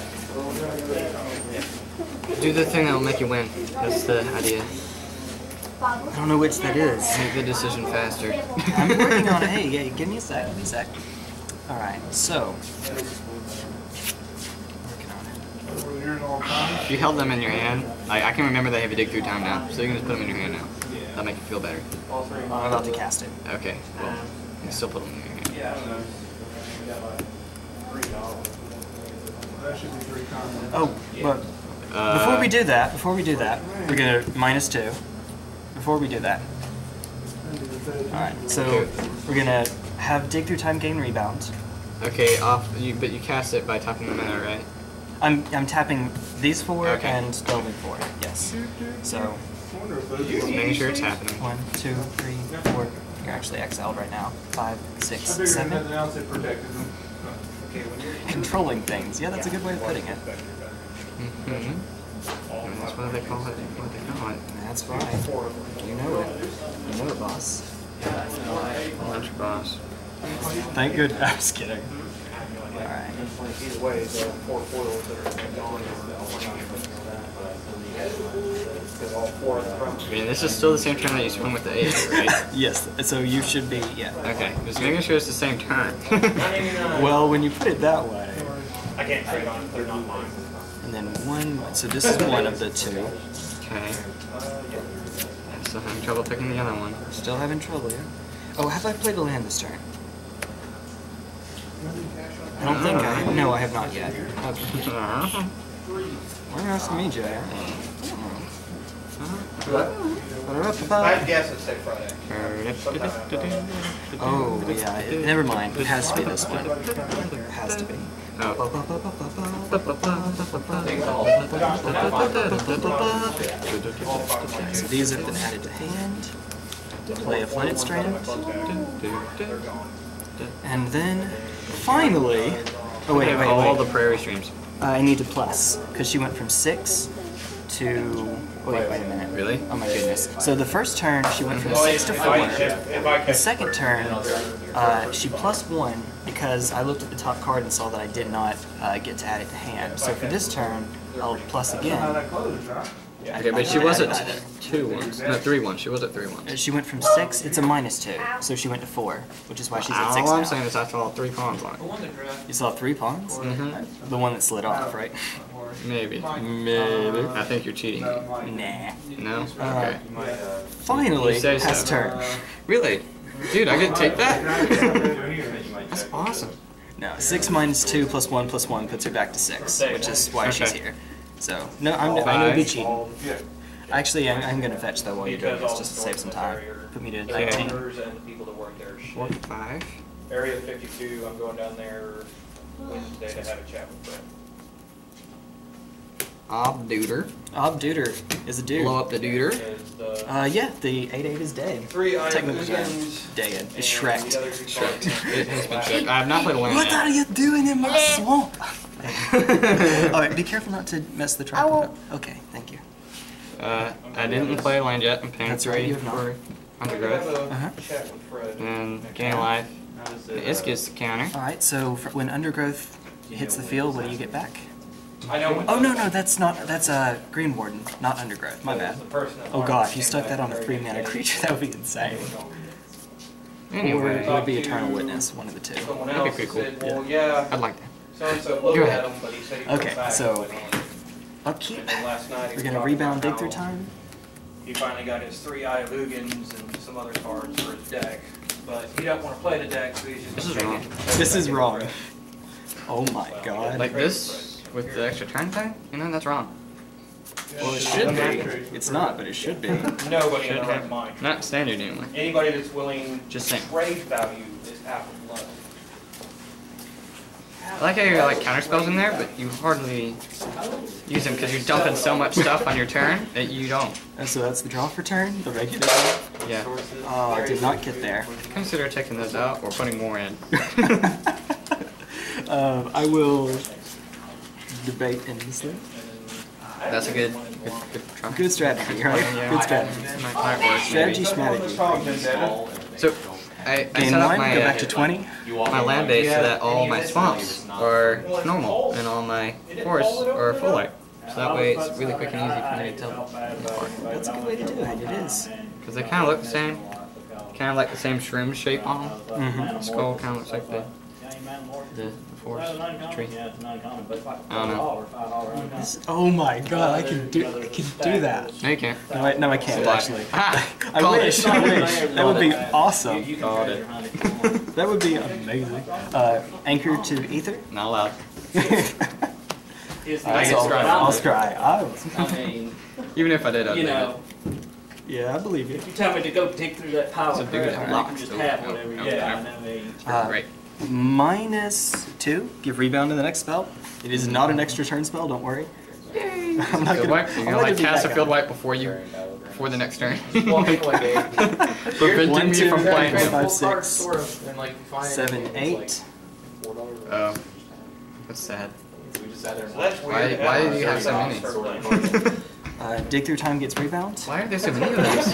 Do the thing that'll make you win. That's the idea. I don't know which that is. Make the decision faster. I'm working on it. Hey, yeah, give me a sec. Give me a sec. All right. So. Working on it. If you held them in your hand, I can remember they have a dig through time now, so you can just put them in your hand now. That'll make you feel better. I'm about to cast it. Okay, well, you can still put them in your hand. Oh, but before we do that, we're gonna -2. Before we do that. All right. So we're gonna have dig through time, gain rebound. Okay, but you cast it by tapping them in there, right? I'm tapping these 4 Okay. and delving 4. Yes. So Just making sure it's happening. 1, 2, 3, 4. You're actually exiled right now. 5, 6, 7. Controlling things. Yeah, that's a good way of putting it. Mm-hmm. That's what they call it. What they call it. That's right. You know it. You know it, boss. Lunch boss. Thank goodness. I was kidding. Alright. Either way, the 4 foils that are gone because all 4 of the front. I mean, this is still the same turn that you swing with the 8, right? Yes, so you should be, yeah. Okay, just making sure it's the same turn. Well, when you put it that way. I can't trade on it, they're not mine. And then 1, so this is one of the 2. Okay. I'm still having trouble picking the other one. Still having trouble, yeah? Oh, have I played a land this turn? I don't think I have. No, I have not yet. Okay. Why are you asking me, Jay? I'd guess it's say Friday. Oh, yeah. Never mind. It has to be this one. It has to be. So these have been added to hand. Play a Planet Strand. And then, finally... Oh, wait. All the prairie streams. I need to plus, because she went from 6 to... Wait a minute. Really? Oh my goodness. So the first turn, she went from 6 to 4. The second turn, she +1 because I looked at the top card and saw that I did not get to add it to hand. So for this turn, I'll plus again. Okay, but she was at 2 once. No, 3 once. She was at 3 once. She went from 6, it's a -2. So she went to 4, which is why she's at 6 All I'm now. saying is I saw 3 pawns on it. You saw 3 pawns? Mm-hmm. The one that slid off, right? Maybe. Maybe. I think you're cheating. Nah. No? Okay. Finally, You say has so. turn. Really? Dude, I get to take that? That's awesome. No, 6 minus 2 plus 1 plus 1 puts her back to 6, which is why she's Okay. here. So, no, I know it'd be cheating. Actually, I'm going to fetch though while you're doing this, just to save some time. Put me to 19. And the people that work there. 45. Area 52, I'm going down there Wednesday to have a chat with Vryn. Obduder. Obduder is a dude. Blow up the duder. Is the Yeah, the 8/8 is dead. 3 items Technically dead. It's Shrek'd. It has been checked. I have not played a land What yet. are you doing in my swamp? Alright, be careful not to mess the trap won't. up. Okay, thank you. I didn't play a land yet. I'm paying That's right, 3 you have not. for undergrowth. Uh-huh. chat with Fred. And gain life. This gets the counter. Alright, so when Undergrowth hits the field, what do you get back? I know. Oh no, that's Green Warden, not Undergrowth, my bad. Oh god, if you stuck that on a 3-mana creature, that would be insane. Or Anyway, it would be Eternal Witness, one of the two. Someone That'd be else pretty cool. said, well, yeah, I'd like that. so-and-so looked Go at ahead. him, but he said he Okay, goes back. so upkeep. And then last night he We're was gonna talking rebound about Dig Through how Time. He finally got his 3 Iavugans and some other cards for his deck, but he don't want to play the deck, so he's just This is taking wrong. it. This is wrong. Oh my god. Like this, with the extra turn time? You know, that's wrong. Well, it should be. It's not, but it should be. Nobody in their right mind. Not standard anyway. Anybody that's willing Just saying. trade value is half of blood. I like how you got like counter spells in there, but you hardly use them because you're dumping so much stuff on your turn that you don't. And so that's the draw for turn, the regular draw. Yeah. Oh, I did not get there. Consider taking those out or putting more in. I will debate endlessly. That's a good try. Good strategy, right? Yeah. Good strategy. Might work, Strategy, maybe. strategy. So, I Game set up 1, my, go back to 20. my land base so that all my swamps are normal and all my forests are full light. So that way it's really quick and easy for me to tell them apart. That's a good way to do it, it is. Because they kind of look the same. Kind of like the same shroom shape on them. Mm-hmm. The skull kind of looks like the forest tree. I don't know. Oh my god, I can do that. No, you can't. No, I can't actually. Ah, I wish. That would be awesome. called it. That would be amazing. Anchor to Ether? Not allowed. I'll scry. Even if I did, I'd do You it. know, Yeah, I believe you. if you tell me to go dig through that pile It's a of bigger dirt, I rock can just still. have No, whatever. no, Yeah, no. I mean. Great. -2. Give rebound to the next spell. It is not an extra turn spell. Don't worry. I'm not Field gonna. wipe. You're I'm gonna not like be cast that a field guy. wipe before the next turn. Walk away, Preventing 1, me 2, from 3, playing 4, him. 5, 6, And like find 7, 8. Oh, that's sad. We just sat there and So that's Why- weird. why do you have so many? Dig through time gets rebound. Why are there so many of those?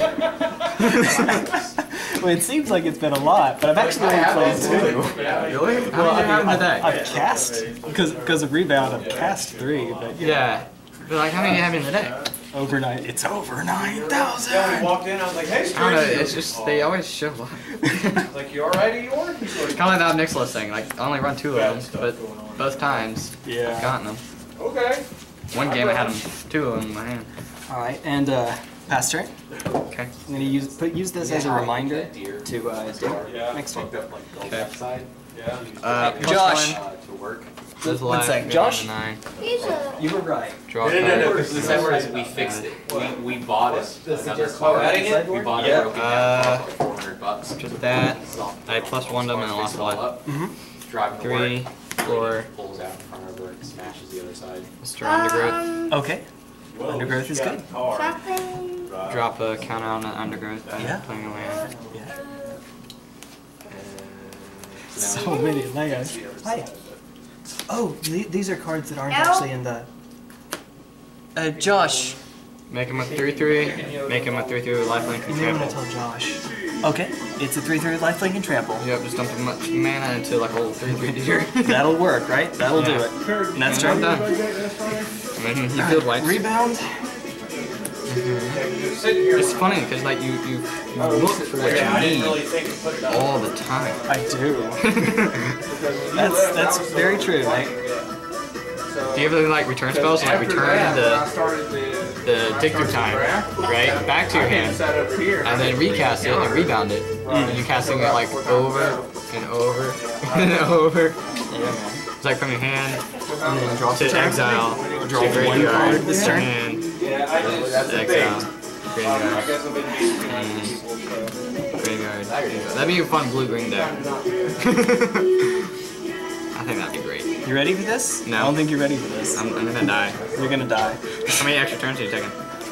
Well, it seems like it's been a lot, but I've actually only played 2. Really? How Well, many do you have in the deck? I've cast because of rebound. I've cast 3, but Yeah. But like, how many do you have in the deck? overnight. It's over Yeah, we 9,000. walked in, I was like, hey, I don't know. stranger. It's just they always show up. I was like, you alright, Eeyore? He's It's kind of like that Nicholas thing. Like, I only run 2 of them, but both times Yeah. I've gotten them. okay. One game I had them 2 of them in my hand. All right, and pass turn. Okay. I'm gonna use this as a reminder to dig Yeah. next turn. Okay. Yeah. Plus Josh. 1. One Life, sec, go Josh. down to 9. He's a. You were right. Draw a No, card. because the sad part is we fixed it. We bought it. Another card. Adding it? We bought Yeah. it broken down for like $400. Just that. I plus 1 them and I lost life. Driving to 3, work, 4. pulls out in front of her and smashes the other side. Mr. Undergrowth. Okay. Undergrowth is good. Something. Drop a counter on the Undergrowth by Yeah. playing a land. So many layers. Hi. Oh, these are cards that aren't No. actually in the. Josh. Make him a 3/3. Make him a 3/3 with lifelink and You may want to trample. tell Josh. Okay, it's a 3/3 lifelink and trample. Yep, just dump as much mana into like a little 3/3 deer. That'll work, right? That'll do it. And that's I'm turn. done. And then you field wipes. Rebound. It's funny because like you look for what you need all the time. I do. that's very true. Like, Do you ever like return spells? Like return the dig through time, right? Back to your hand, and then recast it and rebound it. And you're casting it like over and over and over. It's like from your hand and then draw to exile, Draw to one graveyard, card this turn. hand, That's the exile, thing. I graveyard, guess I've been meeting people, so. graveyard. That'd be a fun blue-green deck. I think that'd be great. you ready for this? No. I don't think you're ready for this. I'm gonna die. You're gonna die. How many extra turns are you taking?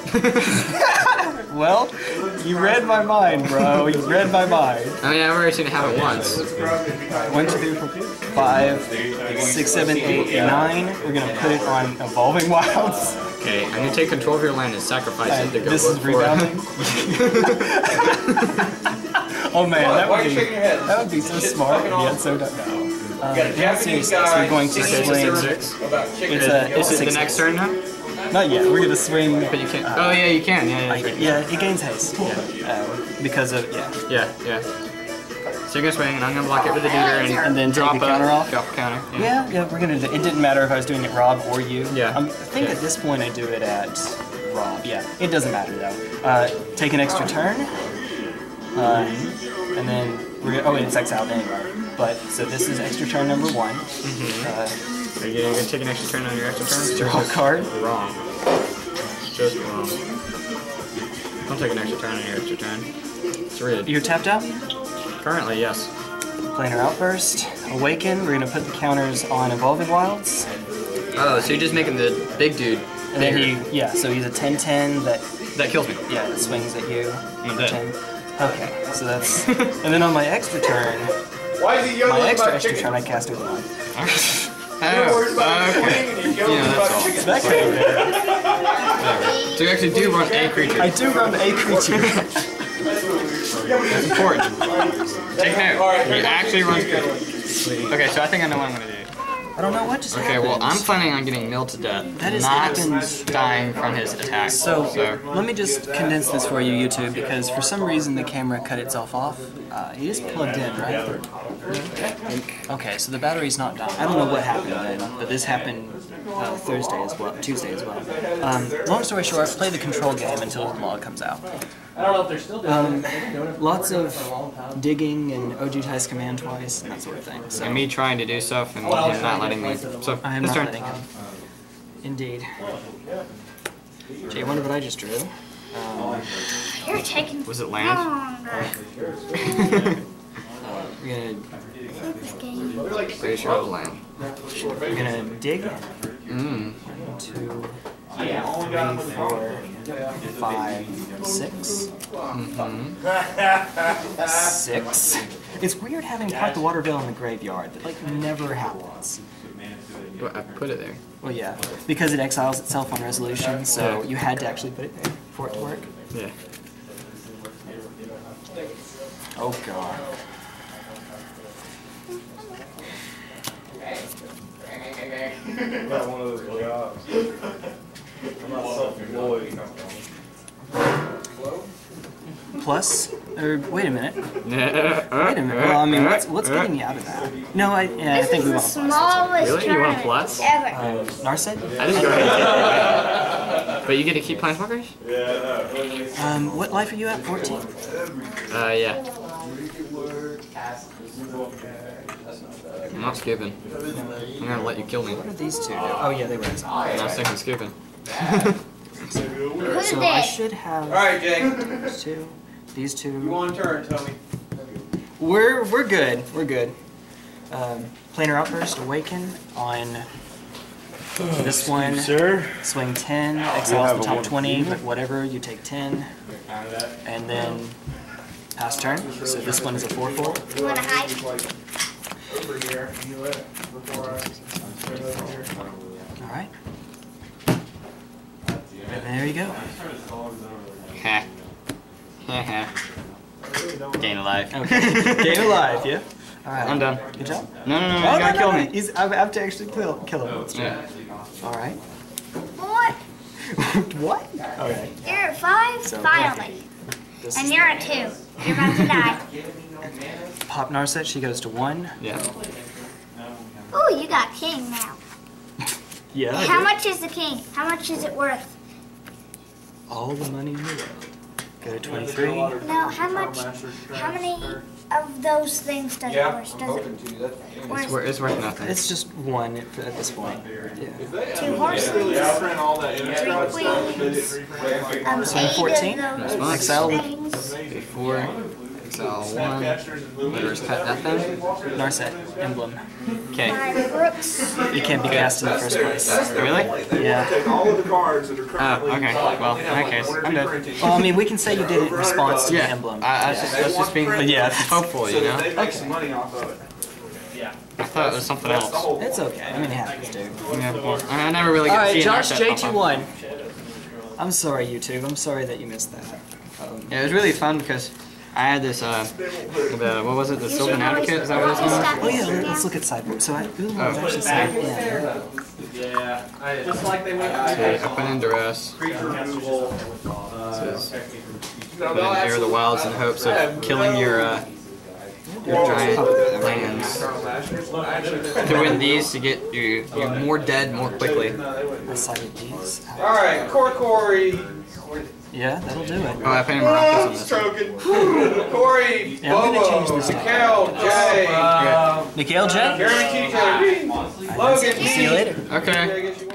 Well, you read my mind, bro. You read my mind. I mean, I've already seen it happen once. 1, 2, 3, 4, 5, 6, 7, 8, 9. We're gonna put it on Evolving Wilds. Okay, I'm gonna take control of your land and sacrifice And it to go this look is for it. rebounding. Oh man, Why are you shaking your head? that would be so smart, yet so dumb. Yeah, seriously, so we're going to swing. Is it the next turn now? Not yet. We're gonna swing. But you can't. Oh yeah, you can. Yeah, it gains haste. Yeah, because of Yeah. So you're gonna swing, and I'm gonna block it with the Duder, and then drop a counter off. Drop a counter. Yeah, we're gonna. It didn't matter if I was doing it Rob or you. Yeah. I think at this point I do it at Rob. Yeah, it doesn't matter though. Take an extra turn, and then we're gonna. Oh, it's exiled anyway. But so this is extra turn number 1. Are you gonna take an extra turn on your extra turn? Draw a card. Wrong. Just wrong. Don't take an extra turn on your extra turn. It's red. You're tapped out. Currently, yes. Planar Outburst, Awaken. We're gonna put the counters on Evolving Wilds. Oh, so you're just making the big dude. And then so he's a 10/10 that kills me. that swings at you. I'm dead. 10. Okay, so that's and then on my extra turn, Why is he yelling my about extra chicken? turn I cast over 1. Okay. That's all. That kind of So you actually do run a creature. I do run a creature. That's important. Take note. You actually run creatures. Okay, so I think I know what I'm gonna do. I don't know what just happened. Okay, well I'm planning on getting milled to death. That is not happens. dying from his attack. So let me just condense this for you, YouTube, because for some reason the camera cut itself off. It is plugged in, right? Okay, so the battery's not done. I don't know what happened then, but this happened Tuesday as well. Long story short, play the control game until the log comes out. I don't know if they're still doing it. Lots of digging and Ojutai's command twice and that sort of thing. So And me trying to do stuff and him not letting me. So I am his not turn. letting him. Indeed. Gee, I wonder what I just drew. You're taking Was it land? longer. We're Pretty sure it was land. gonna dig. 1, 2, 3, 4, 5, 6. 6. It's weird having Park the Water Veil in the graveyard. That never happens. Well, I put it there. Well, yeah, because it exiles itself on resolution, so you had to actually put it there for it to work. Yeah. Oh god. Not one of those jobs. I'm not self-employed. Plus, or wait a minute. Wait Wait a minute. Well, I mean, what's getting you out of that? No, I think we want a plus. Smallest Really? You want a plus? ever. Narset? I just go ahead and take it away. But you get to keep planeswalkers? What life are you at? 14? Yeah. I'm not skipping. I'm gonna let you kill me. What are these two do? Oh yeah, they were exiled. And I was thinking skipping. Who's So I dead? should have Alright, Jay. these two. These two. You want a turn, tell me. We're good. We're good. Planar Outburst, Awaken on this one. Sir? Swing 10, exiles the top 20, but whatever, you take 10. And then pass turn. So this one is a 4/4. You want to hide? Alright. And there you go. Ha. Ha. Gain a life. Okay. Game alive, yeah? Alright. I'm done. Good job. No, you gotta kill me. I have to actually kill him. It's true. Yeah. Alright. What? What? Okay. You're at 5? So, Finally. This And is you're at 2. You're about to die. Pop Narset, she goes to 1. Yeah. Ooh, you got king now. Yeah. I How did. much is the king? How much is it worth? All the money in the world. Go to 23. No, how many of those things does it worth? Does it worth It's worth nothing. It's just 1 at this point. Yeah. 2 horses, 3 queens, 8 14? of those Exile. things. Before. Exile 1. Letters cut that then. Narset, emblem. Okay. 5 brooks. You can't be cast in the first place. Really? Yeah. Take all of the cards that are Oh, currently okay. Well, in that case, I'm dead. Well, I mean, we can say you did it in response to the Yeah. emblem. I was just being hopeful, you know? They make some money off of it. I thought it was something else. It's okay. I mean, it happens, dude. Yeah, well, I never really get to Alright, see Josh an asset pop up. J21. I'm sorry, YouTube. I'm sorry that you missed that. Yeah, it was really fun because I had this, what was it, the Sylvan Advocate? Is that what it's called? Oh yeah, let's look at sideboard. So I actually said, yeah. Just like they went Open in duress. creature removal. Put in Air of the Wilds in hopes of killing your giant lands. To win these, to get you more dead more quickly. I sided these. Alright, Corey. Yeah, that'll do it. Oh, I painted Miraculous on this. Stroking. Corey, Yeah, I'm gonna change this. Mikhail, Jay, Mikhail J. Jeremy TJ, Logan, See you later. Okay.